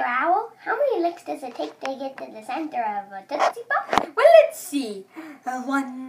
Owl, how many licks does it take to get to the center of a Tootsie Pop? Well, let's see. 1,